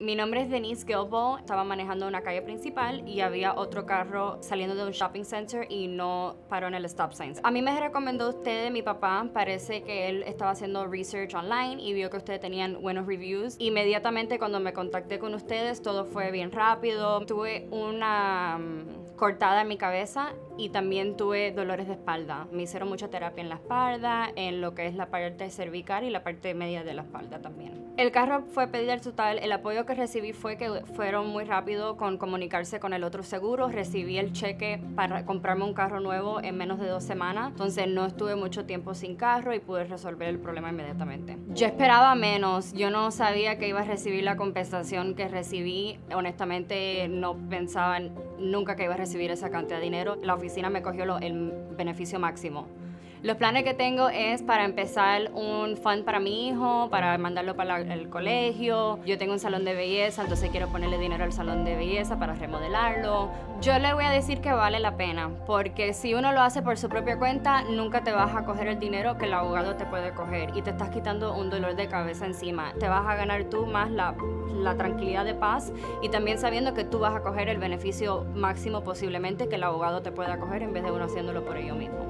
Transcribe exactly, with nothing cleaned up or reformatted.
Mi nombre es Denise Gilbo, estaba manejando una calle principal y había otro carro saliendo de un shopping center y no paró en el stop sign. A mí me recomendó usted, mi papá, parece que él estaba haciendo research online y vio que ustedes tenían buenos reviews. Inmediatamente cuando me contacté con ustedes todo fue bien rápido, tuve una um, cortada en mi cabeza y también tuve dolores de espalda. Me hicieron mucha terapia en la espalda, en lo que es la parte cervical y la parte media de la espalda también. El carro fue pérdida total, el apoyo que recibí fue que fueron muy rápido con comunicarse con el otro seguro. Recibí el cheque para comprarme un carro nuevo en menos de dos semanas, entonces no estuve mucho tiempo sin carro y pude resolver el problema inmediatamente. Yo esperaba menos, yo no sabía que iba a recibir la compensación que recibí. Honestamente no pensaba nunca que iba a recibir esa cantidad de dinero. La oficina me cogió lo, el beneficio máximo. Los planes que tengo es para empezar un fund para mi hijo, para mandarlo para la, el colegio. Yo tengo un salón de belleza, entonces quiero ponerle dinero al salón de belleza para remodelarlo. Yo le voy a decir que vale la pena, porque si uno lo hace por su propia cuenta, nunca te vas a coger el dinero que el abogado te puede coger y te estás quitando un dolor de cabeza encima. Te vas a ganar tú más la, la tranquilidad de paz y también sabiendo que tú vas a coger el beneficio máximo posiblemente que el abogado te pueda coger en vez de uno haciéndolo por ello mismo.